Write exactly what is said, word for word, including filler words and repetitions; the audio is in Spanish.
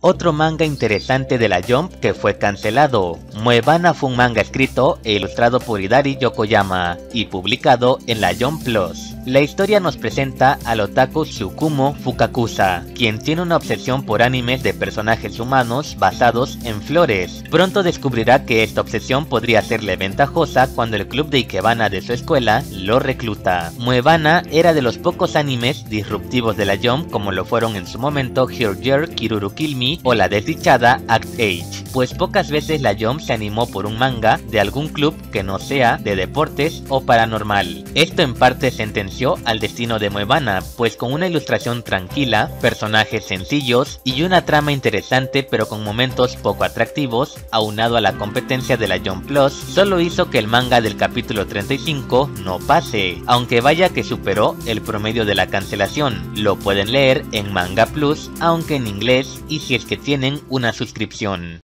Otro manga interesante de la Jump que fue cancelado. Moebana fue un manga escrito e ilustrado por Hidari Yokoyama y publicado en la Jump Plus. La historia nos presenta al otaku Tsukumo Fukakusa, quien tiene una obsesión por animes de personajes humanos basados en flores. Pronto descubrirá que esta obsesión podría serle ventajosa cuando el club de Ikebana de su escuela lo recluta. Moebana era de los pocos animes disruptivos de la Jump, como lo fueron en su momento Here Year, Kiruru Kill Me o la desdichada Act Age, pues pocas veces la Jump se animó por un manga de algún club que no sea de deportes o paranormal. Esto en parte sentenció al destino de Moebana, pues con una ilustración tranquila, personajes sencillos y una trama interesante pero con momentos poco atractivos, aunado a la competencia de la Jump Plus, solo hizo que el manga del capítulo treinta y cinco no pase, aunque vaya que superó el promedio de la cancelación. Lo pueden leer en Manga Plus, aunque en inglés y si es que tienen una suscripción.